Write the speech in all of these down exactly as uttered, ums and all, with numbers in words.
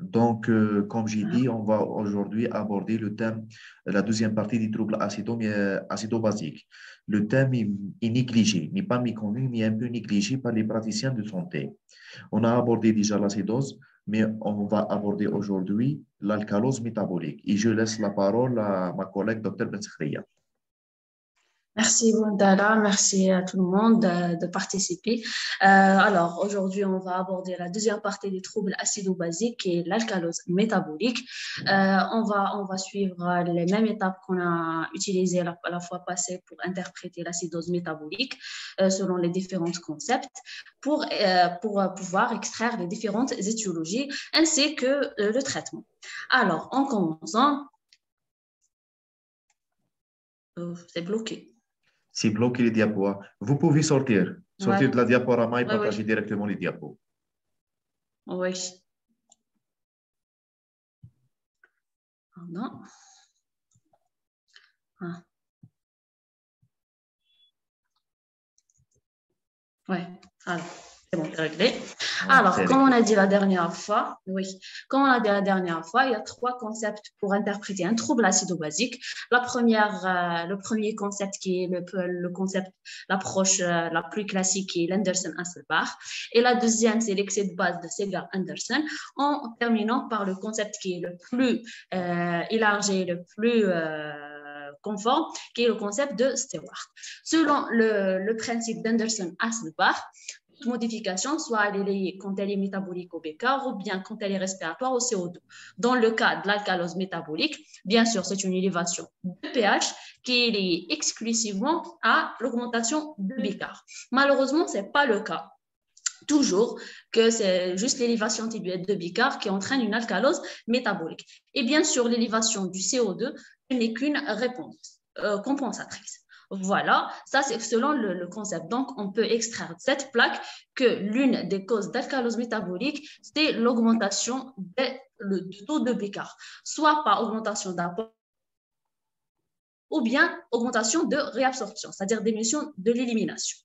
Donc, euh, comme j'ai dit, on va aujourd'hui aborder le thème, la deuxième partie des troubles acido- euh, acido-basiques. Le thème est, est négligé, n'est pas méconnu, mais un peu négligé par les praticiens de santé. On a abordé déjà l'acidose, mais on va aborder aujourd'hui l'alcalose métabolique. Et je laisse la parole à ma collègue, docteur Ben Sakhria. Merci Wandala, merci à tout le monde de, de participer. Euh, alors aujourd'hui, on va aborder la deuxième partie des troubles acido-basiques qui est l'alcalose métabolique. Euh, on va on va suivre les mêmes étapes qu'on a utilisées la, la fois passée pour interpréter l'acidose métabolique euh, selon les différents concepts pour euh, pour pouvoir extraire les différentes étiologies ainsi que euh, le traitement. Alors en commençant, euh, c'est bloqué. C'est bloqué les diapos. Vous pouvez sortir, sortir Ouais, de la diaporama et ouais, partager ouais. directement les diapos. Oui. Non. Ah. Ouais. Alors, c'est bon, c'est réglé. Ouais, Alors, c'est comme on réglé. a dit la dernière fois, oui, comme on a dit la dernière fois, il y a trois concepts pour interpréter un trouble acido-basique. La première, euh, le premier concept qui est le, le concept, l'approche euh, la plus classique qui est l'Anderson-Hasselbalch. Et la deuxième, c'est l'excès de base de Segar-Anderson, en terminant par le concept qui est le plus euh, élargi, le plus euh, conforme, qui est le concept de Stewart. Selon le, le principe d'Anderson-Hasselbalch, modification, soit elle est liée quand elle est métabolique au Bécard ou bien quand elle est respiratoire au C O deux. Dans le cas de l'alcalose métabolique, bien sûr, c'est une élévation de pH qui est liée exclusivement à l'augmentation de Bécard. Malheureusement, ce n'est pas le cas. Toujours que c'est juste l'élévation de Bécard qui entraîne une alcalose métabolique. Et bien sûr, l'élévation du C O deux n'est qu'une réponse euh, compensatrice. Voilà, ça c'est selon le, le, concept. Donc, on peut extraire de cette plaque que l'une des causes d'alcalose métabolique, c'est l'augmentation du taux de Bécard, soit par augmentation d'apport ou bien augmentation de réabsorption, c'est-à-dire diminution de l'élimination.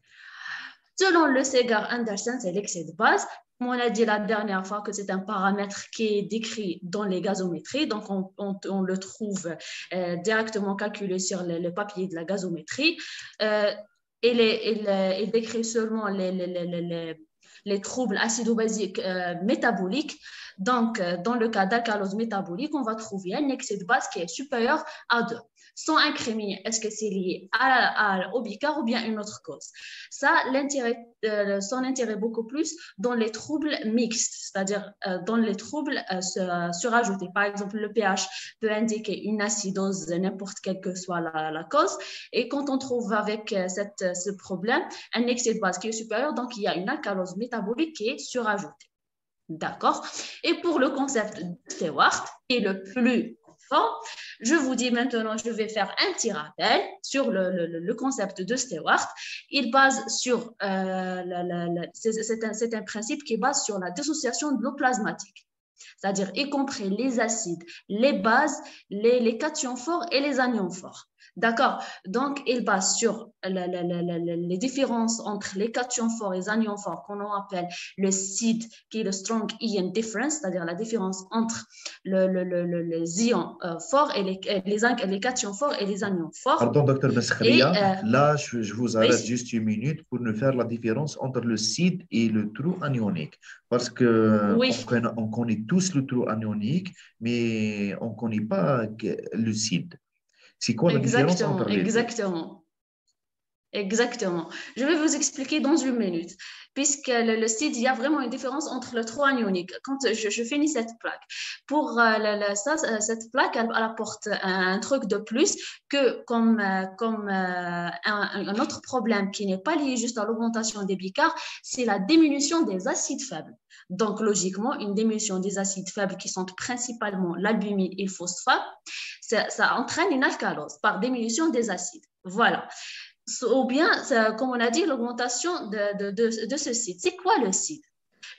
Selon le Segar-Anderson, c'est l'excès de base. Comme on a dit la dernière fois que c'est un paramètre qui est décrit dans les gazométries, donc on, on, on le trouve euh, directement calculé sur le, le papier de la gazométrie. Euh, il, est, il, il décrit seulement les, les, les, les, les troubles acido-basiques euh, métaboliques. Donc, euh, dans le cas d'alcalose métabolique, on va trouver un excès de base qui est supérieur à deux. Sans incriminer, est-ce que c'est lié à, à, au Bécard ou bien une autre cause? Ça, l'intérêt, euh, son intérêt beaucoup plus dans les troubles mixtes, c'est-à-dire euh, dans les troubles euh, surajoutés. Par exemple, le pH peut indiquer une acidose, n'importe quelle que soit la, la cause. Et quand on trouve avec euh, cette, ce problème un excès de base qui est supérieur, donc il y a une alcalose métabolique qui est surajoutée. D'accord? Et pour le concept de Stewart, qui est le plus fort, je vous dis maintenant, je vais faire un petit rappel sur le, le, le concept de Stewart. Il base sur, euh, c'est un, c'est un principe qui base sur la dissociation de l'eau plasmatique, c'est-à-dire y compris les acides, les bases, les, les cations forts et les anions forts. D'accord? Donc, il base sur la, la, la, la, les différences entre les cations forts et les anions forts qu'on appelle le S I D, qui est le Strong Ion Difference, c'est-à-dire la différence entre le, le, le, le, les ions euh, forts et les, les, les cations forts et les anions forts. Pardon, docteur Meskhria, euh, là, je, je vous arrête oui. juste une minute pour nous faire la différence entre le S I D et le trou anionique. Parce qu'on oui. on connaît tous le trou anionique, mais on ne connaît pas le S I D. C'est quoi la exactement, différence entre les exactement. deux? Exactement. Je vais vous expliquer dans une minute, puisque le, le S I D, il y a vraiment une différence entre le trou anionique. Quand je, je finis cette plaque, pour euh, la, la, ça, cette plaque, elle, elle apporte un, un truc de plus que comme, euh, comme euh, un, un autre problème qui n'est pas lié juste à l'augmentation des bicards, c'est la diminution des acides faibles. Donc, logiquement, une diminution des acides faibles qui sont principalement l'albumine et le phosphate, ça, ça entraîne une alcalose par diminution des acides. Voilà. Ou bien, comme on a dit, l'augmentation de, de, de, de ce S I D. C'est quoi le S I D?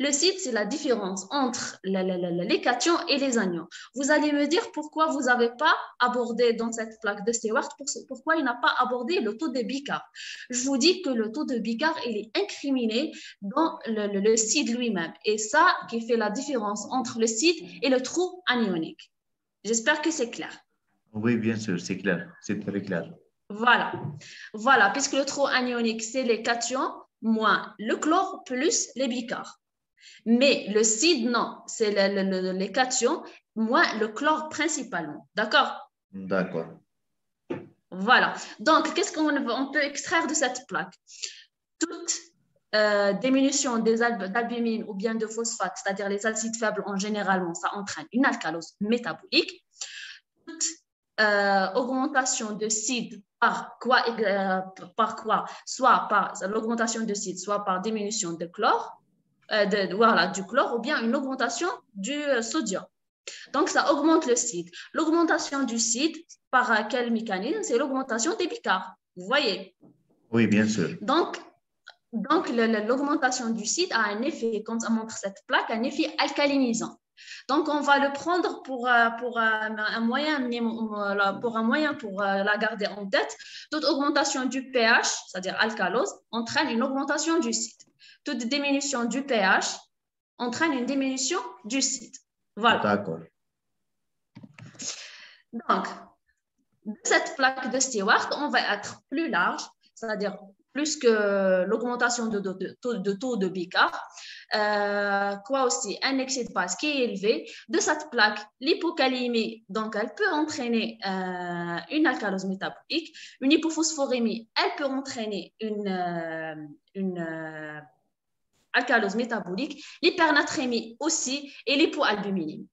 Le site, c'est la différence entre la, la, la, les cations et les anions. Vous allez me dire pourquoi vous n'avez pas abordé dans cette plaque de Stewart, pourquoi il n'a pas abordé le taux de bicarbonate. Je vous dis que le taux de bicarbonate, il est incriminé dans le, le, le site lui-même. Et ça qui fait la différence entre le site et le trou anionique. J'espère que c'est clair. Oui, bien sûr, c'est clair, c'est très clair. Voilà, voilà, puisque le trou anionique, c'est les cations moins le chlore plus les bicarbonates. Mais le side, non, c'est le, le, le, les cations moins le chlore principalement. D'accord? D'accord. Voilà. Donc, qu'est-ce qu'on on peut extraire de cette plaque? Toute euh, diminution des albumines ou bien de phosphate, c'est-à-dire les acides faibles en généralement, ça entraîne une alcalose métabolique. Toute euh, augmentation de side par quoi, euh, par quoi? Soit par l'augmentation de side, soit par diminution de chlore, euh, de, voilà, du chlore, ou bien une augmentation du euh, sodium. Donc, ça augmente le side. L'augmentation du side, par euh, quel mécanisme? C'est l'augmentation des bicarbonates. Vous voyez? Oui, bien sûr. Donc, donc l'augmentation du side a un effet, comme ça montre cette plaque, un effet alcalinisant. Donc, on va le prendre pour, pour, un, moyen, pour un moyen pour la garder en tête. Toute augmentation du pH, c'est-à-dire alcalose, entraîne une augmentation du side. Toute diminution du pH entraîne une diminution du side. Voilà. D'accord. Donc, de cette plaque de Stewart, on va être plus large, c'est-à-dire plus que l'augmentation de, de, de, de taux de bicarbonate, euh, quoi aussi, un excès de base qui est élevé. De cette plaque, l'hypocalémie, donc elle peut entraîner euh, une alcalose métabolique. Une hypophosphorémie, elle peut entraîner une, euh, une euh, alcalose métabolique. L'hypernatrémie aussi et l'hypoalbuminémie.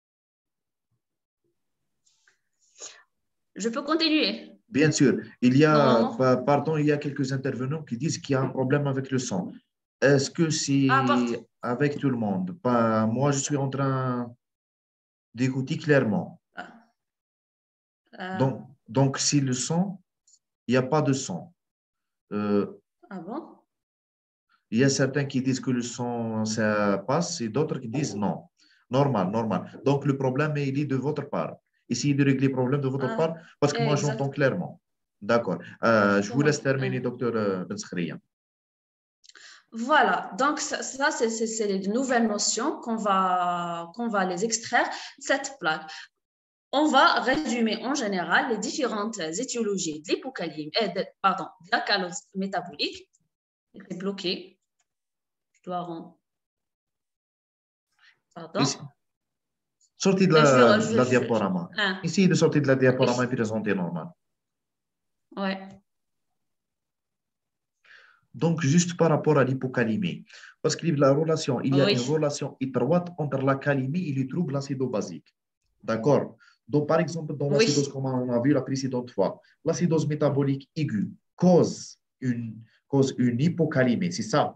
Je peux continuer? Bien sûr. Il y a, pardon, il y a quelques intervenants qui disent qu'il y a un problème avec le sang. Est-ce que c'est ah, avec tout le monde? Pas, moi, je suis en train d'écouter clairement. Euh, donc, donc, si le sang, il n'y a pas de sang. Euh, ah bon? Il y a certains qui disent que le sang, ça passe et d'autres qui disent non. Normal, normal. Donc, le problème, il est de votre part. Essayez de régler le problème de votre ah, part parce que moi, j'entends clairement. D'accord. Euh, je vous laisse terminer, docteur Ben Skhria. Voilà, donc ça, ça c'est les nouvelles notions qu'on va, qu'on va les extraire de cette plaque. On va résumer en général les différentes étiologies de l'hypocalémie, euh, de, pardon, de l'alcalose métabolique. C'est bloqué. Je dois rendre. Pardon. Ici. Sortez de la, je vais, je de la vais, diaporama. Je, hein. Essayez de sortir de la diaporama et présenter normal. Ouais. Donc, juste par rapport à l'hypocalémie, parce qu'il y a la relation, il y a oui. une relation étroite entre la calémie et les troubles acido-basiques. D'accord? Donc, par exemple, dans l'acidose, oui. Comme on a vu la précédente fois, l'acidose métabolique aiguë cause une, cause une hypocalémie, c'est ça?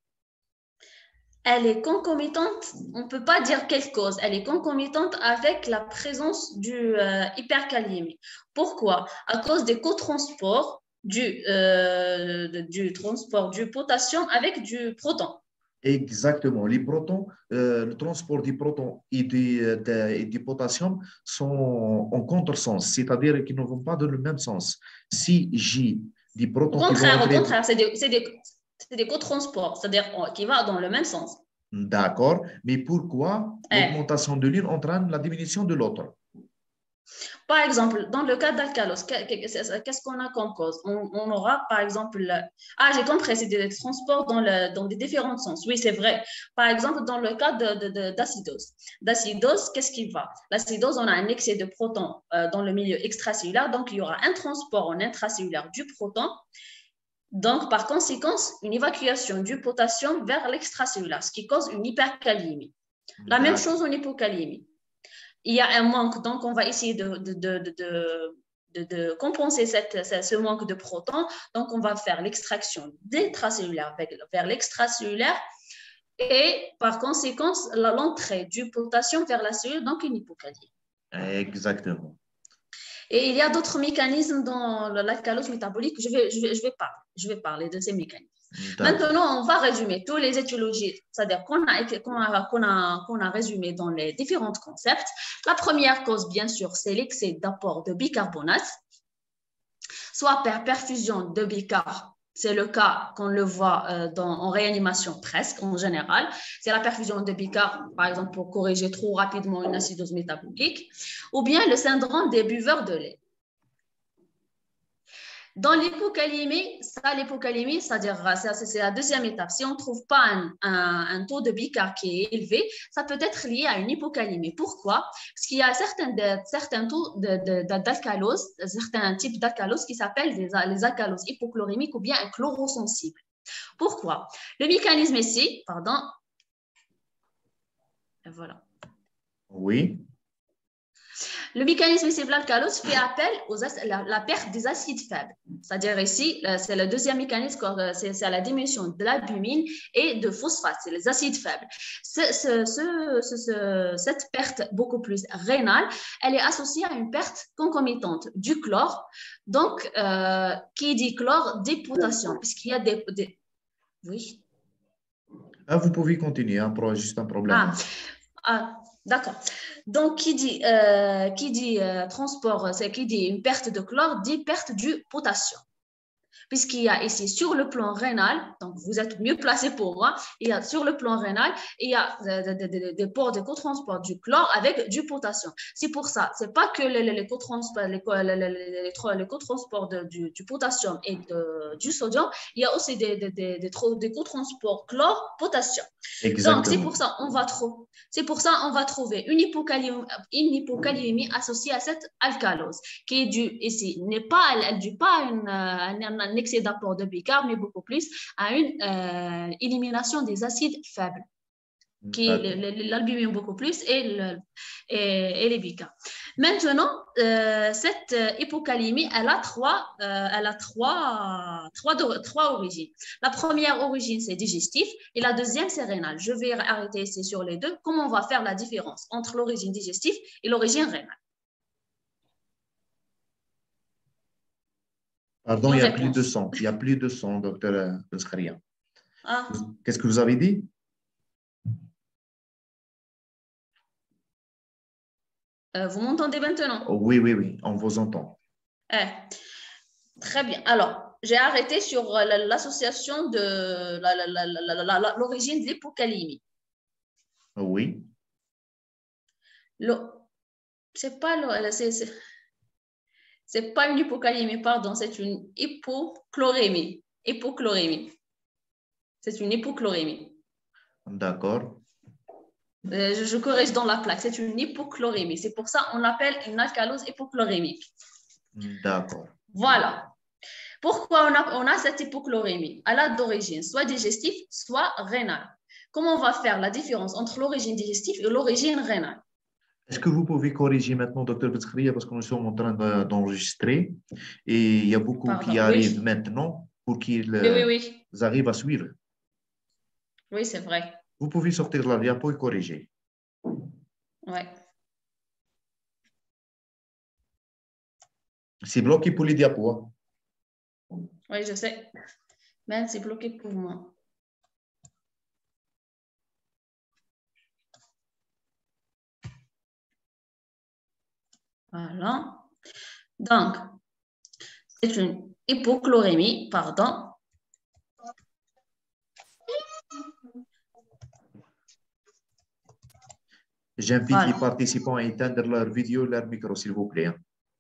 Elle est concomitante, on ne peut pas dire quelle cause, elle est concomitante avec la présence du euh, hypercalémie. Pourquoi? À cause des cotransports du, euh, du transport du potassium avec du proton. Exactement. Les protons, euh, le transport du proton et du, de, et du potassium sont en contresens, c'est-à-dire qu'ils ne vont pas dans le même sens. Si j'ai des protons au contraire, qui vont entrer... Au contraire, c'est des, des, des cotransports, c'est-à-dire qui vont dans le même sens. D'accord, mais pourquoi eh. l'augmentation de l'une entraîne la diminution de l'autre? Par exemple, dans le cas d'alcalose, qu'est-ce qu'on a comme cause? on, on aura, par exemple, ah, j'ai compris, c'est des transports dans, le, dans des différents sens. Oui, c'est vrai. Par exemple, dans le cas d'acidose. D'acidose, qu'est-ce qui va? L'acidose, on a un excès de protons euh, dans le milieu extracellulaire, donc il y aura un transport en intracellulaire du proton. Donc, par conséquence, une évacuation du potassium vers l'extracellulaire, ce qui cause une hypercalémie. La même chose en hypocalémie. Il y a un manque, donc on va essayer de, de, de, de, de, de compenser cette, ce manque de protons. Donc, on va faire l'extraction intracellulaire vers l'extracellulaire et par conséquence, l'entrée du potassium vers la cellule, donc une hypocalémie. Exactement. Et il y a d'autres mécanismes dans l'alcalose métabolique. Je vais, je, vais, je, vais parler, je vais parler de ces mécanismes. Maintenant, on va résumer tous les étiologies, c'est-à-dire qu'on a, qu'on a, qu'on a, qu'on a résumé dans les différents concepts. La première cause, bien sûr, c'est l'excès d'apport de bicarbonate, soit par perfusion de bicarb. C'est le cas qu'on le voit euh, dans, en réanimation presque, en général. C'est la perfusion de bicarb, par exemple, pour corriger trop rapidement une acidose métabolique, ou bien le syndrome des buveurs de lait. Dans l'hypocalémie, ça, l'hypocalémie, c'est-à-dire, c'est la deuxième étape. Si on ne trouve pas un, un, un taux de bicarb qui est élevé, ça peut être lié à une hypocalémie. Pourquoi? Parce qu'il y a certains, de, certains taux d'alcalose, certains types d'alcalose qui s'appellent les, les alcaloses hypochlorimiques ou bien chlorosensibles. Pourquoi? Le mécanisme ici, pardon, voilà. Oui. Le mécanisme ici de l'alcalose fait appel à la, la perte des acides faibles. C'est-à-dire ici, c'est le deuxième mécanisme, c'est la diminution de l'albumine et de phosphate, c'est les acides faibles. Ce, ce, ce, ce, cette perte beaucoup plus rénale, elle est associée à une perte concomitante du chlore. Donc, euh, qui dit chlore dit potassium, puisqu'il y a des, des... Oui. Ah, vous pouvez continuer, hein, pour juste un problème. Ah, ah d'accord. Donc, qui dit, euh, qui dit euh, transport, c'est qui dit une perte de chlore, dit perte du potassium. Puisqu'il y a ici sur le plan rénal, donc vous êtes mieux placé pour moi, il y a sur le plan rénal, il y a des ports de cotransport du chlore avec du potassium. C'est pour ça, c'est pas que les, les, les cotransports, les, les, les, les cotransports de, du, du potassium et de, du sodium, il y a aussi des, des, des, des, des cotransports chlore-potassium. Donc, c'est pour ça on va trouver, c'est pour ça on va trouver une hypocalémie, une hypocalémie associée à cette alcalose, qui est due ici, n'est pas, elle due pas à une, une, un excès d'apport de bicarb, mais beaucoup plus à une euh, élimination des acides faibles, qui est l'albumine beaucoup plus et, le, et, et les bicarbs. Maintenant, euh, cette hypocalémie, elle a trois, euh, elle a trois, trois, trois origines. La première origine, c'est digestif et la deuxième, c'est rénale. Je vais arrêter ici sur les deux. Comment on va faire la différence entre l'origine digestive et l'origine rénale? Pardon, il n'y a plus de son. Il n'y a plus de son, docteur Zakaria. Ah. Qu'est-ce que vous avez dit? Euh, vous m'entendez maintenant? Oh, oui, oui, oui, on vous entend. Eh, très bien. Alors, j'ai arrêté sur l'association de l'origine de l'hypocalémie. Oui. C'est pas le, c'est pas une hypocalémie, pardon, c'est une hypochlorémie. Hypochlorémie. C'est une hypochlorémie. D'accord. Euh, je, je corrige dans la plaque, c'est une hypochlorémie. C'est pour ça qu'on l'appelle une alcalose hypochlorémique. D'accord. Voilà. Pourquoi on a, on a cette hypochlorémie? Elle a d'origine soit digestive, soit rénale. Comment on va faire la différence entre l'origine digestive et l'origine rénale? Est-ce que vous pouvez corriger maintenant, docteur Bezkhria, parce que nous sommes en train d'enregistrer et il y a beaucoup Pardon, qui arrivent oui. maintenant pour qu'ils oui, oui, oui. arrivent à suivre. Oui, c'est vrai. Vous pouvez sortir la diapo et corriger. Oui. C'est bloqué pour les diapos. Oui, je sais. Mais c'est bloqué pour moi. Voilà. Donc, c'est une hypochlorémie, pardon. J'invite voilà. les participants à éteindre leur vidéo et leur micro, s'il vous plaît.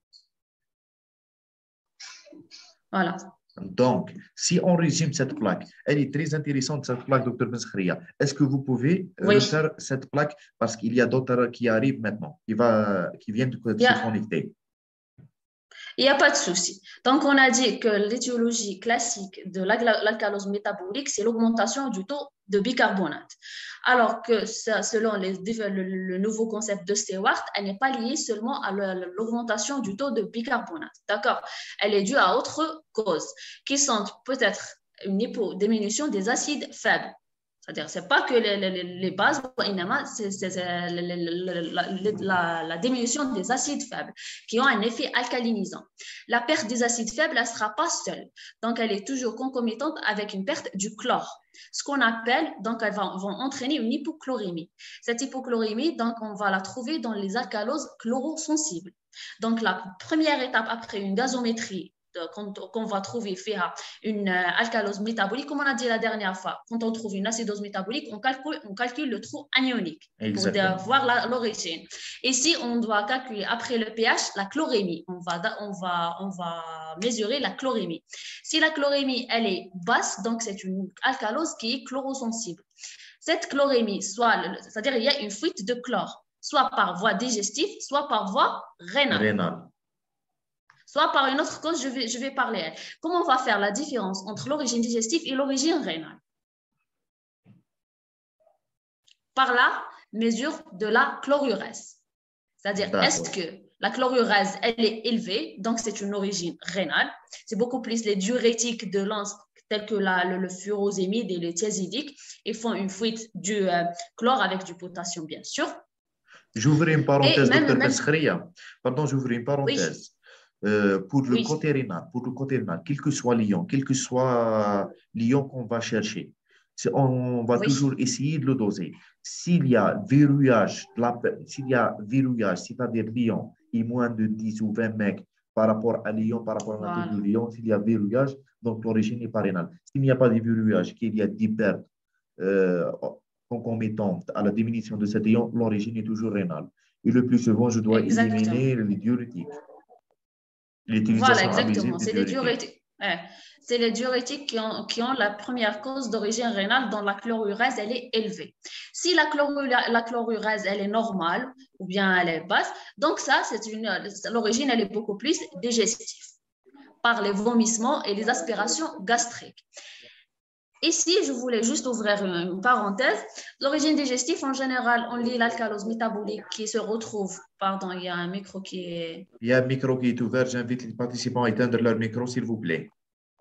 Voilà. Donc, si on résume cette plaque, elle est très intéressante, cette plaque, docteur Bezkhria. Est-ce que vous pouvez oui. refaire cette plaque parce qu'il y a d'autres qui arrivent maintenant, qui, va, qui viennent de se yeah. connecter? Il n'y a pas de souci. Donc, on a dit que l'étiologie classique de l'alcalose métabolique, c'est l'augmentation du taux de bicarbonate. Alors que ça, selon les, le, le nouveau concept de Stewart, elle n'est pas liée seulement à l'augmentation du taux de bicarbonate. D'accord? Elle est due à autres causes qui sont peut-être une hypodiminution des acides faibles. C'est-à-dire, ce n'est pas que les, les, les bases, c'est la, la, la diminution des acides faibles qui ont un effet alcalinisant. La perte des acides faibles, elle ne sera pas seule. Donc, elle est toujours concomitante avec une perte du chlore. Ce qu'on appelle, donc, elles vont, vont entraîner une hypochlorémie. Cette hypochlorémie, donc, on va la trouver dans les alcaloses chlorosensibles. Donc, la première étape après une gazométrie, qu'on va trouver faire une alcalose métabolique, comme on a dit la dernière fois, quand on trouve une acidose métabolique, on calcule, on calcule le trou anionique Exactement. Pour voir l'origine. Ici, on doit calculer après le pH la chlorémie. On va, on va, on va mesurer la chlorémie. Si la chlorémie elle est basse, donc c'est une alcalose qui est chlorosensible. Cette chlorémie, soit, c'est-à-dire il y a une fuite de chlore, soit par voie digestive, soit par voie rénale. Rénal. Soit par une autre cause, je vais, je vais parler. Comment on va faire la différence entre l'origine digestive et l'origine rénale? Par la mesure de la chlorurèse. C'est-à-dire, est-ce que la chlorurèse, elle est élevée, donc c'est une origine rénale. C'est beaucoup plus les diurétiques de l'anse, tels que la, le, le furosémide et les thiazidiques, ils font une fuite du euh, chlore avec du potassium, bien sûr. J'ouvre une parenthèse, docteur Meskhria. Pardon, j'ouvre une parenthèse. Oui. Euh, pour le oui. côté rénal, pour le côté rénal, quel que soit l'ion, quel que soit l'ion qu'on va chercher, on va oui. toujours essayer de le doser. S'il y a verrouillage, s'il y a verrouillage, c'est-à-dire l'ion est moins de dix ou vingt mecs par rapport à l'ion, par rapport à la nature de l'ion, s'il y a verrouillage, donc l'origine n'est pas rénale. S'il n'y a pas de verrouillage, qu'il y a des pertes euh, concomitantes à la diminution de cet ion, l'origine est toujours rénale. Et le plus souvent, je dois Exactement. éliminer les diurétiques. Voilà, exactement. C'est les diurétiques. Ouais. C'est les diurétiques qui ont, qui ont la première cause d'origine rénale dont la chlorurèse elle est élevée. Si la, la chlorurèse elle est normale ou bien elle est basse, donc ça, c'est une l'origine elle est beaucoup plus digestive par les vomissements et les aspirations gastriques. Ici, je voulais juste ouvrir une, une parenthèse. L'origine digestive, en général, on lit l'alcalose métabolique qui se retrouve. Pardon, il y a un micro qui est. Il y a un micro qui est ouvert. J'invite les participants à éteindre leur micro, s'il vous plaît.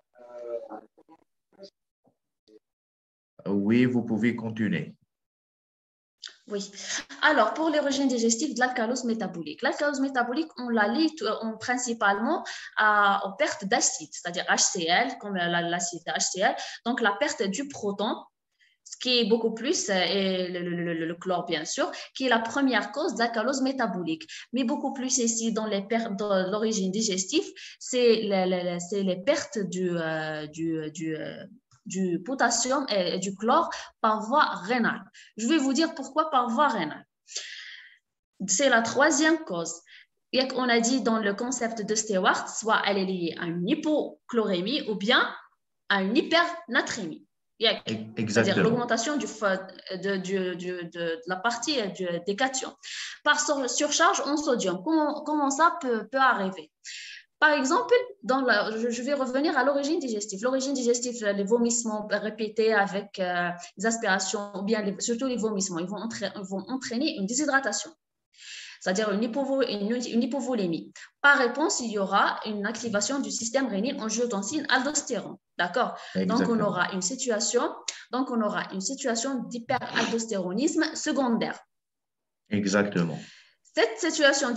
Oui, vous pouvez continuer. Oui. Alors, pour l'origine digestive de l'alcalose métabolique, l'alcalose métabolique, on la lit on, principalement à, aux pertes d'acide, c'est-à-dire H C L, comme l'acide H C L, donc la perte du proton, ce qui est beaucoup plus, et le, le, le, le chlore bien sûr, qui est la première cause d'alcalose métabolique. Mais beaucoup plus ici, dans les pertes de l'origine digestive, c'est les, les, les pertes du, euh, du, du euh, du potassium et du chlore par voie rénale. Je vais vous dire pourquoi par voie rénale. C'est la troisième cause. Et on a dit dans le concept de Stewart, soit elle est liée à une hypochlorémie ou bien à une hypernatrémie. C'est-à-dire l'augmentation du, de, de, de, de la partie du, des cations. Par surcharge en sodium, comment, comment ça peut, peut arriver? Par exemple, dans la, je vais revenir à l'origine digestive. L'origine digestive, les vomissements répétés avec euh, les aspirations, ou bien les, surtout les vomissements, ils vont, entraîner, ils vont entraîner une déshydratation, c'est-à-dire une, hypovo, une, une hypovolémie. Par réponse, il y aura une activation du système rénine-angiotensine-aldostérone. D'accord? Donc, on aura une situation, donc on aura une situation d'hyperaldostéronisme secondaire. Exactement. Cette situation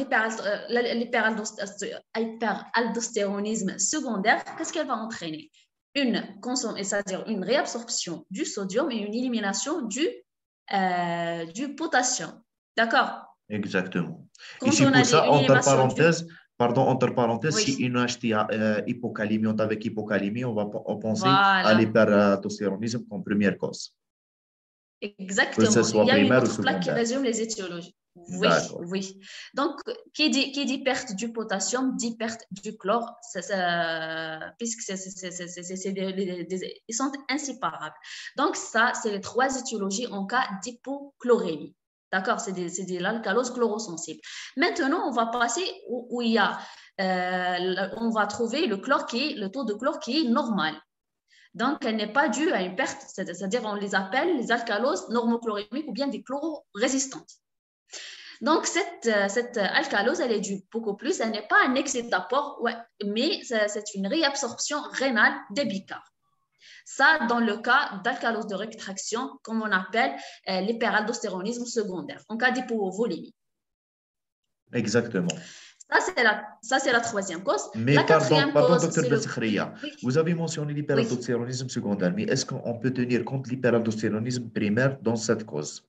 d'hyperaldostéronisme secondaire, qu'est-ce qu'elle va entraîner? Une c'est-à-dire une réabsorption du sodium et une élimination du, euh, du potassium. D'accord? Exactement. Et c'est pour ça, entre parenthèses, du... pardon, entre parenthèses, oui. Si une H T A euh, hypocalémie, on avec hypocalémie, on va penser voilà. à l'hyperaldostéronisme comme première cause. Exactement. Que ce soit Il y a primaire une ou autre plaque qui secondaire. résume les étiologies. Oui, oui. Donc, qui dit, qui dit perte du potassium, dit perte du chlore, ça, ça, puisque c'est, c'est, c'est, c'est, c'est des, des, des, ils sont inséparables. Donc, ça, c'est les trois étiologies en cas d'hypochlorémie. D'accord? C'est de, c'est de l'alcalose chlorosensible. Maintenant, on va passer où, où il y a, euh, on va trouver le chlore qui est, le taux de chlore qui est normal. Donc, elle n'est pas due à une perte, c'est-à-dire on les appelle les alcaloses normochlorémiques ou bien des chlororésistantes. Donc, cette, cette alcalose, elle est due beaucoup plus, elle n'est pas un excès d'apport, ouais, mais c'est une réabsorption rénale des bicarb. Ça, dans le cas d'alcalose de rétraction, comme on appelle euh, l'hyperaldostéronisme secondaire, en cas d'hypovolémie. Exactement. Ça, c'est la, ça, c'est la troisième cause. Mais La pardon, quatrième pardon, cause, docteur c'est le... Bensekhria, Oui, vous avez mentionné oui. l'hyperaldostéronisme secondaire, mais est-ce qu'on peut tenir compte de l'hyperaldostéronisme primaire dans cette cause?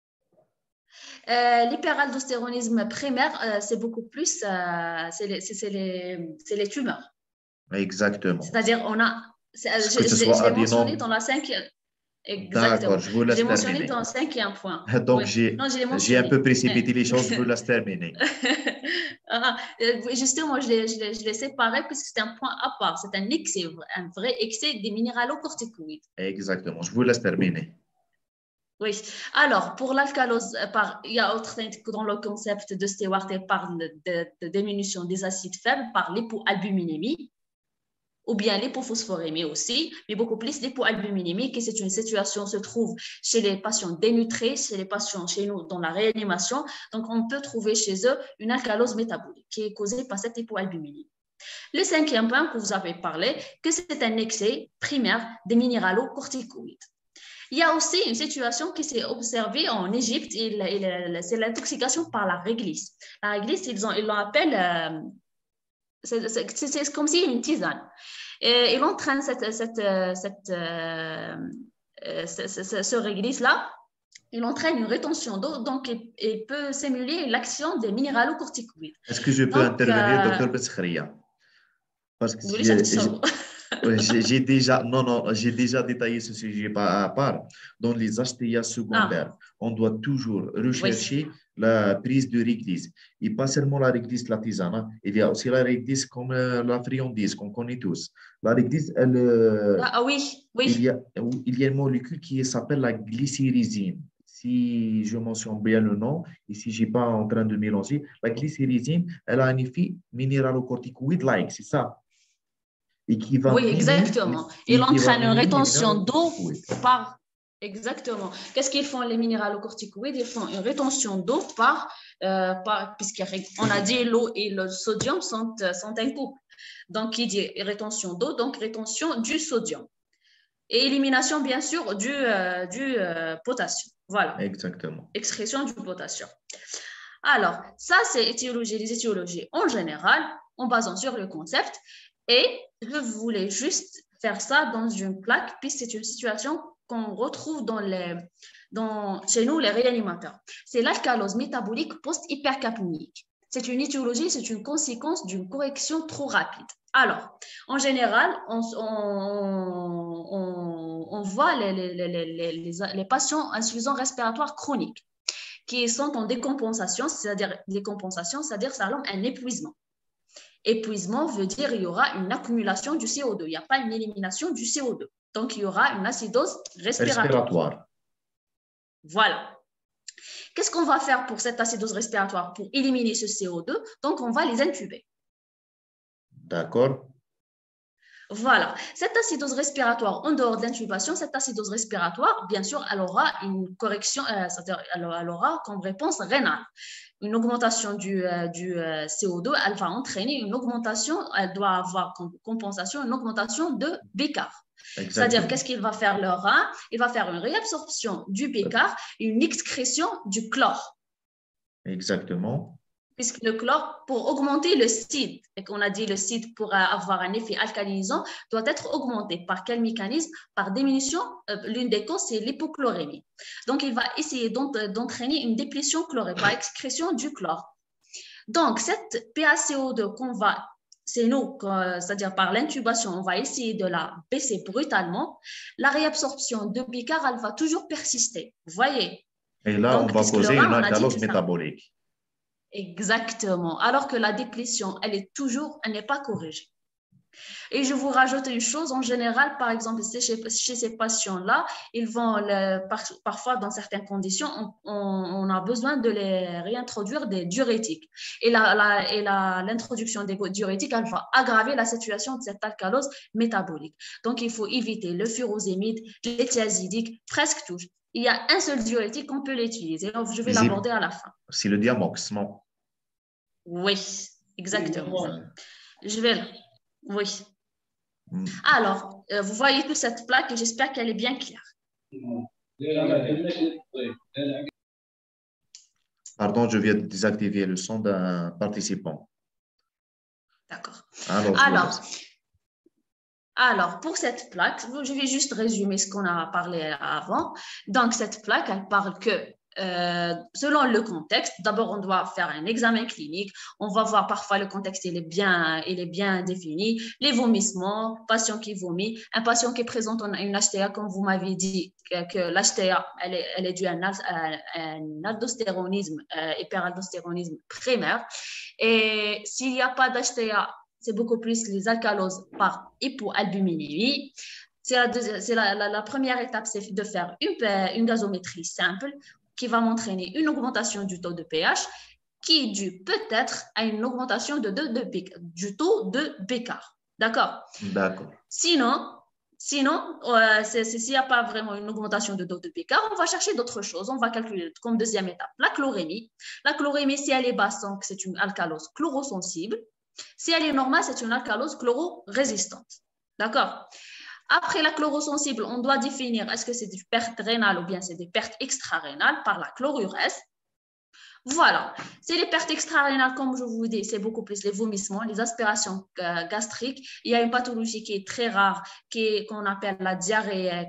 Euh, l'hyperaldostéronisme primaire, euh, c'est beaucoup plus, euh, c'est les, c'est- c'est les, c'est les tumeurs. Exactement. C'est-à-dire, on a, c'est- euh, Que je, ce je l'ai je soit l'ai mentionné adénome. dans la cinquième, D'accord, exactement. je vous Je laisse l'ai mentionné terminer. dans le cinquième point. Donc, Oui, j'ai, non, je l'ai j'ai un peu mentionné. précipité les choses, je vous laisse terminer. Ah, euh, justement, je l'ai, je l'ai, je l'ai séparé puisque c'est un point à part. C'est un excès, un vrai excès des minéralocorticoïdes. Exactement, je vous laisse terminer. Oui. Alors, pour l'alcalose, euh, par, il y a autre dans le concept de Stewart, il parle de, de diminution des acides faibles par l'hypoalbuminémie ou bien l'hypophosphorémie aussi, mais beaucoup plus l'hypoalbuminémie, qui c'est une situation qui se trouve chez les patients dénutrés, chez les patients chez nous dans la réanimation. Donc, on peut trouver chez eux une alcalose métabolique qui est causée par cette hypoalbuminémie. Le cinquième point que vous avez parlé, que c'est un excès primaire des minéralocorticoïdes. Il y a aussi une situation qui s'est observée en Égypte, c'est l'intoxication par la réglisse. La réglisse, ils l'ont ils appellent, euh, c'est comme si une tisane. Et il entraîne cette, cette, cette, euh, ce, ce, ce réglisse-là, il entraîne une rétention d'eau, donc il, il peut simuler l'action des minéralocorticoïdes. Est-ce que je peux Donc, intervenir, euh, docteur Bensekhria? Parce que vous voulez j'ai ça. Ouais, J'ai j'ai déjà, non, non, j'ai déjà détaillé ce sujet par à part. Dans les H T I A secondaires, Ah, on doit toujours oui. rechercher la prise de réglisse. Et pas seulement la réglisse, la tisane, hein. Il y a aussi la réglisse comme euh, la friandise qu'on connaît tous. La réglisse, elle, euh, Ah, oui, il y oui. a, il y a une molécule qui s'appelle la glycyrrhizine. Si je mentionne bien le nom, et si je n'ai pas en train de mélanger, la glycyrrhizine, elle a un effet minéralocorticoïde-like, c'est ça? Et qui va Oui, miner, exactement. et Il qui va entraîne une miner les rétention d'eau minéralocorticoïdes. par... Exactement. Qu'est-ce qu'ils font les minéralocorticoïdes? Ils font une rétention d'eau par, euh, par puisqu'on a dit l'eau et le sodium sont, sont un couple. Donc, il dit rétention d'eau, donc rétention du sodium. Et élimination, bien sûr, du, euh, du euh, potassium. Voilà. Exactement. Excrétion du potassium. Alors, ça, c'est étiologie, les étiologies en général, en basant sur le concept. Et je voulais juste faire ça dans une plaque, puisque c'est une situation qu'on retrouve dans les, dans, chez nous, les réanimateurs. C'est l'alcalose métabolique post-hypercapnique. C'est une étiologie, c'est une conséquence d'une correction trop rapide. Alors, en général, on, on, on, on voit les, les, les, les, les patients insuffisants respiratoires chroniques qui sont en décompensation, c'est-à-dire décompensation, c'est-à-dire ça donne un épuisement. Épuisement veut dire qu'il y aura une accumulation du C O deux. Il n'y a pas une élimination du C O deux. Donc, il y aura une acidose respiratoire. Respiratoire. Voilà. Qu'est-ce qu'on va faire pour cette acidose respiratoire? Pour éliminer ce C O deux, donc on va les intuber. D'accord. Voilà. Cette acidose respiratoire, en dehors de l'intubation, cette acidose respiratoire, bien sûr, elle aura une correction, euh, c'est-à-dire elle, elle aura comme réponse rénale. Une augmentation du, euh, du euh, C O deux, elle va entraîner une augmentation, elle doit avoir comme compensation une augmentation de Bécard. C'est-à-dire, qu'est-ce qu'il va faire le rein? Il va faire une réabsorption du Bécard et une excrétion du chlore. Exactement. Puisque le chlore, pour augmenter le C I D, et qu'on a dit le C I D pour avoir un effet alcalinisant, doit être augmenté. Par quel mécanisme? Par diminution, euh, l'une des causes, c'est l'hypochlorémie. Donc, il va essayer d'entraîner une déplétion chlorée par excrétion du chlore. Donc, cette P A C O deux qu'on va, c'est nous, c'est-à-dire par l'intubation, on va essayer de la baisser brutalement. La réabsorption de Bicard, elle va toujours persister. Vous voyez? Et là, Donc, on va causer rein, une on alcalose métabolique. Exactement. Alors que la déplétion, elle est toujours, elle n'est pas corrigée. Et je vous rajoute une chose, en général, par exemple, chez, chez ces patients-là, ils vont, le, par, parfois, dans certaines conditions, on, on, on, a besoin de les réintroduire des diurétiques. Et l'introduction des diurétiques, elle va aggraver la situation de cette alcalose métabolique. Donc, il faut éviter le furosémide, les thiazidiques, presque tous. Il y a un seul diurétique qu'on peut l'utiliser. Je vais l'aborder à la fin. C'est le Diamox, non? Oui, exactement. Je vais... Oui. Mm. Alors, euh, vous voyez toute cette plaque et j'espère qu'elle est bien claire. Pardon, je viens de désactiver le son d'un participant. D'accord. Alors, je vous Alors, laisse. alors, pour cette plaque, je vais juste résumer ce qu'on a parlé avant. Donc, cette plaque, elle parle que euh, selon le contexte, d'abord, on doit faire un examen clinique. On va voir parfois le contexte, il est bien, il est bien défini. Les vomissements, patient qui vomit, un patient qui présente une H T A, comme vous m'avez dit, que, que l'H T A, elle est, elle est due à un, à un aldostéronisme, euh, hyperaldostéronisme primaire. Et s'il n'y a pas d'H T A, c'est beaucoup plus les alcaloses par hypoalbuminémie. C'est la, la, la, la, première étape, c'est de faire une, une gazométrie simple qui va m'entraîner une augmentation du taux de pH qui est due peut-être à une augmentation de, de, de, du taux de Bécard. D'accord? D'accord. Sinon, sinon euh, s'il n'y a pas vraiment une augmentation de taux de Bécard, on va chercher d'autres choses. On va calculer comme deuxième étape la chlorémie. La chlorémie, si elle est basse, c'est une alcalose chlorosensible. Si elle est normale, c'est une alcalose chlororésistante. D'accord? Après la chlorosensible, on doit définir est-ce que c'est des pertes rénales ou bien c'est des pertes extra-rénales par la chlorurèse. Voilà, c'est les pertes extra-rénales, comme je vous dis, c'est beaucoup plus les vomissements, les aspirations euh, gastriques. Il y a une pathologie qui est très rare, qu'on appelle la diarrhée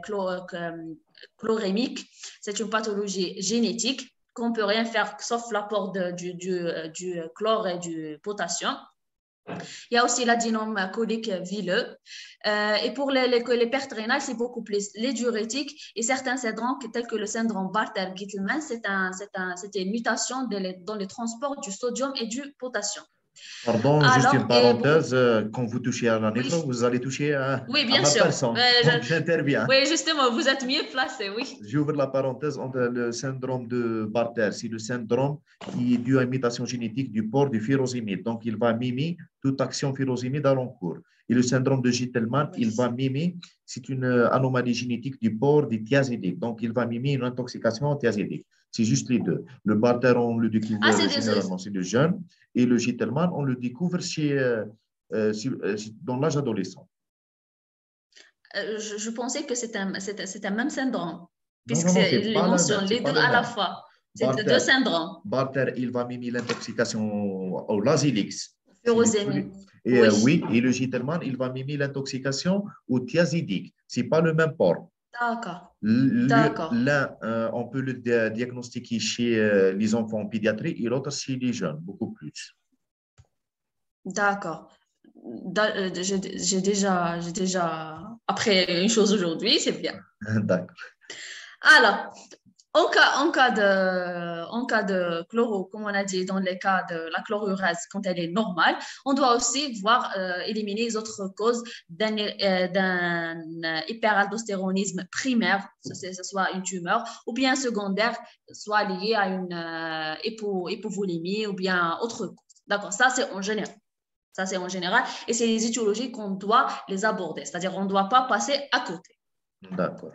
chlorémique. C'est une pathologie génétique qu'on ne peut rien faire sauf l'apport du, du, du chlore et du potassium. Il y a aussi l'adénome colique vileux. Euh, et pour les, les, les pertes rénales, c'est beaucoup plus les diurétiques et certains syndromes tels que le syndrome Bartter-Gittleman, c'est un, un, une mutation de les, dans le transport du sodium et du potassium. Pardon, juste une Alors, parenthèse. pour... Quand vous touchez à la néphro, Oui. vous allez toucher à, Oui, à bien ma sûr. personne. Mais Donc, je... j'interviens. Oui, justement, vous êtes mieux placé, oui. J'ouvre la parenthèse entre le syndrome de Bartter. C'est le syndrome qui est dû à une mutation génétique du port du furosémide. Donc, il va mimer toute action furosémide à long cours. Et le syndrome de Gittelman, oui. il va mimer, c'est une anomalie génétique du port du thiazidique. Donc, il va mimer une intoxication thiazidique. C'est juste les deux. Le Bartter, on le découvre ah, généralement chez les jeunes. Et le Gittelman, on le découvre chez, euh, euh, dans l'âge adolescent. Euh, je, je, pensais que c'était un, un même syndrome, puisque non, non, il les mentionne les deux à la fois. C'est deux syndromes. Bartter, il va mimer l'intoxication au Lasix. Furosémine. Et oui. Euh, oui, et le Gittelman, il va mimer l'intoxication au thiazidique. Ce n'est pas le même port. D'accord. L'un, euh, on peut le diagnostiquer chez euh, les enfants en pédiatrie et l'autre chez les jeunes, beaucoup plus. D'accord. J'ai déjà, j'ai déjà appris une chose aujourd'hui, c'est bien. D'accord. Alors, en cas, en, cas de, en cas de chloro, comme on a dit, dans les cas de la chlorurèse, quand elle est normale, on doit aussi voir euh, éliminer les autres causes d'un euh, hyperaldostéronisme primaire, que ce soit une tumeur, ou bien secondaire, soit lié à une euh, hypo, hypovolémie ou bien autre cause. D'accord, ça c'est en général. Ça, c'est en général. Et c'est les étiologies qu'on doit les aborder. C'est-à-dire qu'on ne doit pas passer à côté. D'accord.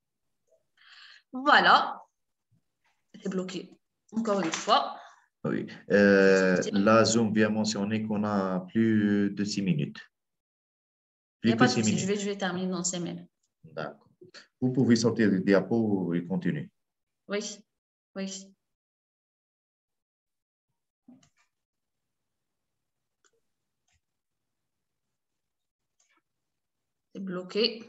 Voilà. C'est bloqué. Encore une fois. Oui. Euh, la Zoom vient mentionner qu'on a plus de six minutes. Plus Il n'y a pas de souci. Je vais, je vais terminer dans cinq minutes. D'accord. Vous pouvez sortir des diapos et continuer. Oui. Oui. C'est bloqué.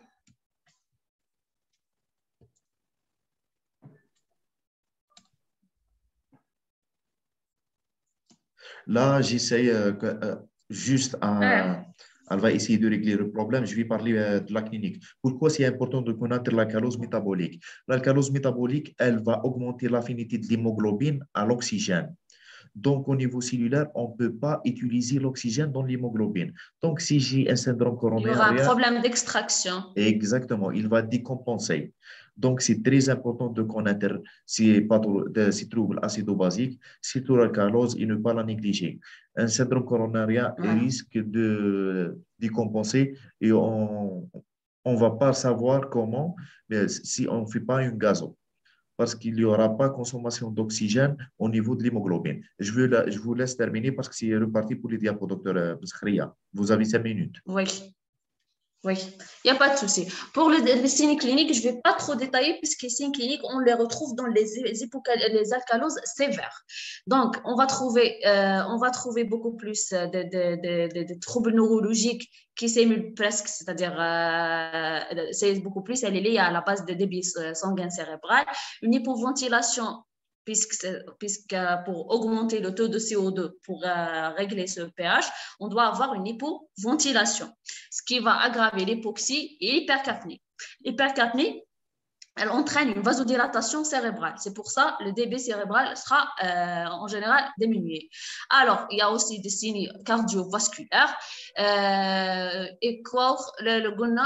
Là, j'essaie euh, euh, juste à, elle va essayer de régler le problème. Je vais parler euh, de la clinique. Pourquoi c'est important de connaître l'alcalose métabolique? L'alcalose métabolique, elle va augmenter l'affinité de l'hémoglobine à l'oxygène. Donc, au niveau cellulaire, on ne peut pas utiliser l'oxygène dans l'hémoglobine. Donc, si j'ai un syndrome coronarien... Il y aura un problème d'extraction. Exactement, il va décompenser. Donc, c'est très important de connaître ces, ces troubles acido-basiques, surtout l'alcalose, et ne pas la négliger. Un syndrome coronarien ouais. risque de décompenser et on ne va pas savoir comment, mais si on ne fait pas une gazo, parce qu'il n'y aura pas consommation d'oxygène au niveau de l'hémoglobine. Je, je vous laisse terminer parce que c'est reparti pour les diapos, docteur Bouskria. Vous avez cinq minutes. Oui. Oui, il n'y a pas de souci. Pour le- les signes cliniques, je ne vais pas trop détailler puisque les signes cliniques, on les retrouve dans les, hypocal- les alcaloses sévères. Donc, on va trouver, euh, on va trouver beaucoup plus de, de- de- de- de troubles neurologiques qui s'émulent presque, c'est-à-dire, euh, c'est beaucoup plus, elle est liée à la base de débit sanguin cérébral, une hypoventilation puisque, puisque pour augmenter le taux de C O deux, pour euh, régler ce pH, on doit avoir une hypoventilation, ce qui va aggraver l'hypoxie et l'hypercapnie. L'hypercapnie, elle entraîne une vasodilatation cérébrale. C'est pour ça que le débit cérébral sera euh, en général diminué. Alors, il y a aussi des signes cardiovasculaires. Euh, et quoi, le,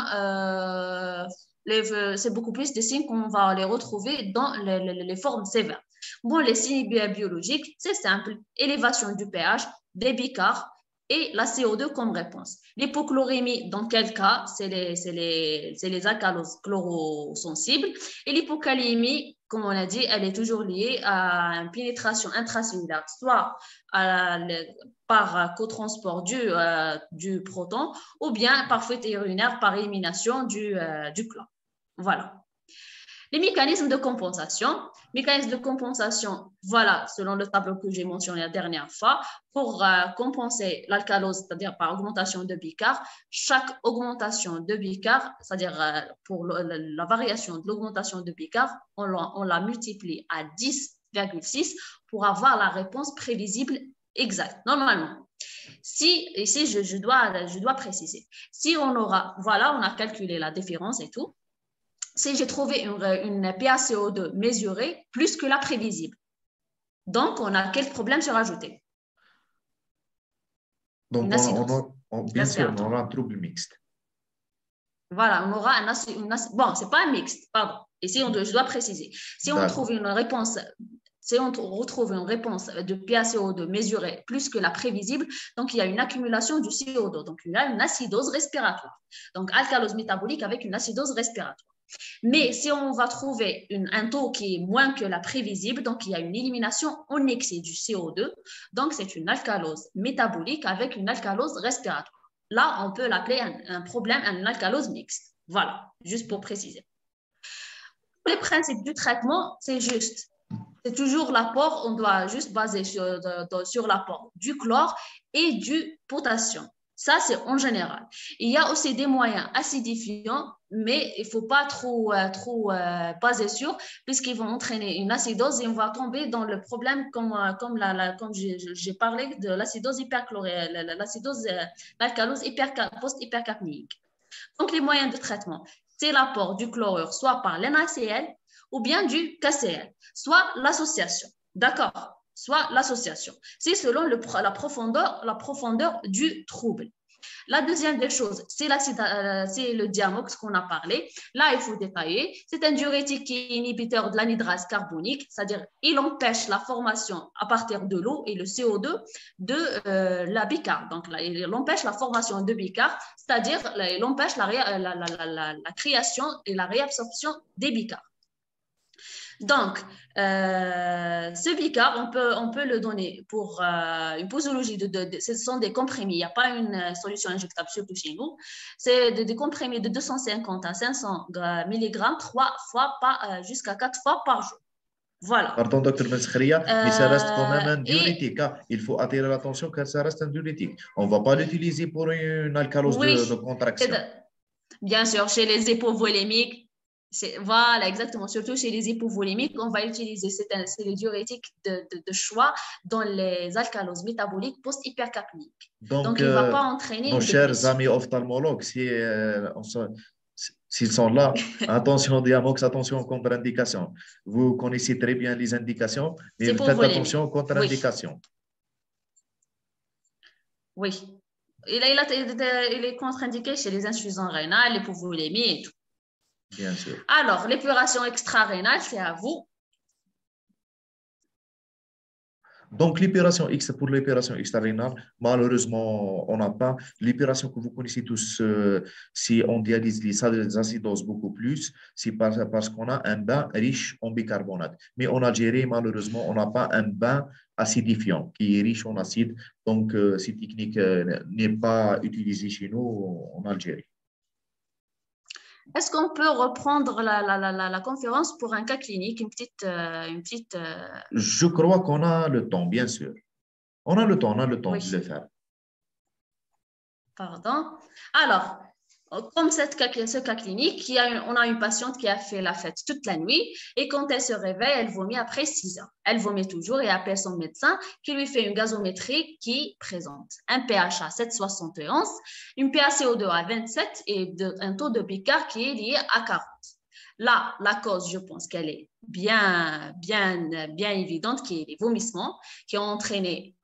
le, euh, c'est beaucoup plus des signes qu'on va les retrouver dans les, les, les formes sévères. Bon, les signes biologiques, c'est simple. Élévation du pH, débit car, et la C O deux comme réponse. L'hypochlorémie, dans quel cas? C'est les, les, les alcaloses chlorosensibles. Et l'hypocalémie, comme on a dit, elle est toujours liée à une pénétration intracellulaire, soit à, par cotransport du, euh, du proton, ou bien par fuite urinaire, par élimination du, euh, du chlore. Voilà. Les mécanismes de compensation. Mécanismes de compensation, voilà, selon le tableau que j'ai mentionné la dernière fois, pour euh, compenser l'alcalose, c'est-à-dire par augmentation de Bicard, chaque augmentation de Bicard, c'est-à-dire euh, pour le, le, la variation de l'augmentation de Bicard, on, on la multiplie à dix virgule six pour avoir la réponse prévisible exacte, normalement. Si, ici, je, je, dois, je dois préciser, si on aura, voilà, on a calculé la différence et tout, si j'ai trouvé une, une P A C O deux mesurée plus que la prévisible. Donc, on a quel problème se rajouter? Donc, on, on, on, bien sûr, on aura un trouble mixte. Voilà, on aura un une, bon, c'est pas un mixte, pardon. Ici, on, je dois préciser. Si on trouve une réponse, si on retrouve une réponse de P A C O deux mesurée plus que la prévisible, donc il y a une accumulation du C O deux. Donc, il y a une acidose respiratoire. Donc, alcalose métabolique avec une acidose respiratoire. Mais si on va trouver une, un taux qui est moins que la prévisible, donc il y a une élimination en excès du C O deux, donc c'est une alcalose métabolique avec une alcalose respiratoire. Là, on peut l'appeler un, un problème, une alcalose mixte. Voilà, juste pour préciser. Les principes du traitement, c'est juste, c'est toujours l'apport, on doit juste baser sur, de, de, sur l'apport du chlore et du potassium. Ça, c'est en général. Il y a aussi des moyens acidifiants, mais il ne faut pas trop, euh, trop euh, baser sur, puisqu'ils vont entraîner une acidose et on va tomber dans le problème comme, euh, comme, la, la, comme j'ai parlé de l'acidose hyperchlorée, l'acidose, euh, l'alcalose post-hypercapnique. Donc, les moyens de traitement, c'est l'apport du chlorure, soit par l'NaCl ou bien du K C l, soit l'association. D'accord? Soit l'association. C'est selon le, la, profondeur, la profondeur du trouble. La deuxième des choses, c'est euh, le diamox qu'on a parlé. Là, il faut détailler. C'est un diurétique qui est inhibiteur de l'anhydrase carbonique, c'est-à-dire il empêche la formation à partir de l'eau et le C O deux de euh, la bicarbonate. Donc, là, il empêche la formation de bicarbonate, c'est-à-dire il empêche la, la, la, la, la création et la réabsorption des bicarbonate. Donc, euh, ce Bicard, on peut, on peut le donner pour euh, une posologie de, de, de, ce sont des comprimés, il n'y a pas une solution injectable, surtout chez nous. C'est des, des comprimés de deux cent cinquante à cinq cents milligrammes, trois fois, euh, jusqu'à quatre fois par jour. Voilà. Pardon, docteur Meskhria, euh, mais ça reste quand même un diurétique. Et... Hein. Il faut attirer l'attention que ça reste un diurétique. On ne va pas l'utiliser pour une alcalose oui, de, de contraction. De, bien sûr, chez les hypovolémiques, voilà, exactement. Surtout chez les hypovolémiques, on va utiliser, c'est le diurétique de, de, de choix dans les alcaloses métaboliques post-hypercapniques. Donc, Donc, il ne euh, va pas entraîner nos chers amis ophtalmologues, si, euh, s'ils sont là, attention diamox, attention contre-indication. Vous connaissez très bien les indications, mais faites attention aux contre-indications. Oui. oui. Il, a, il, a, il est contre-indiqué chez les insuffisants rénales, l'hypovolémie et tout. Bien sûr. Alors, l'épuration extra-rénale, c'est à vous. Donc, l'épuration X, pour l'épuration extra-rénale, malheureusement, on n'a pas. L'épuration que vous connaissez tous, euh, si on dialyse les acidoses beaucoup plus, c'est parce, parce qu'on a un bain riche en bicarbonate. Mais en Algérie, malheureusement, on n'a pas un bain acidifiant qui est riche en acide. Donc, euh, cette technique euh, n'est pas utilisée chez nous en Algérie. Est-ce qu'on peut reprendre la, la, la, la, la conférence pour un cas clinique, une petite... euh, une petite euh, Je crois qu'on a le temps, bien sûr. On a le temps, on a le temps de Oui, le faire. pardon. Alors, comme cette cas, ce cas clinique, il y a une- on a une patiente qui a fait la fête toute la nuit et quand elle se réveille, elle vomit après six heures. Elle vomit toujours et appelle son médecin qui lui fait une gazométrie qui présente un pH à sept virgule soixante et onze, une P a C O deux à vingt-sept et de, un taux de Picard qui est lié à quarante. Là, la cause, je pense qu'elle est bien, bien, bien évidente, qui est les vomissements qui ont entraîné